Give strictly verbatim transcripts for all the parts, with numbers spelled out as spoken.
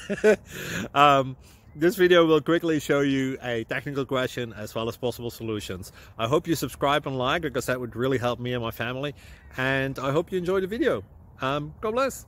um, this video will quickly show you a technical question as well as possible solutions. I hope you subscribe and like, because that would really help me and my family. And I hope you enjoy the video. Um, God bless.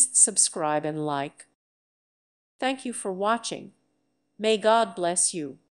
subscribe and like. Thank you for watching. May God bless you.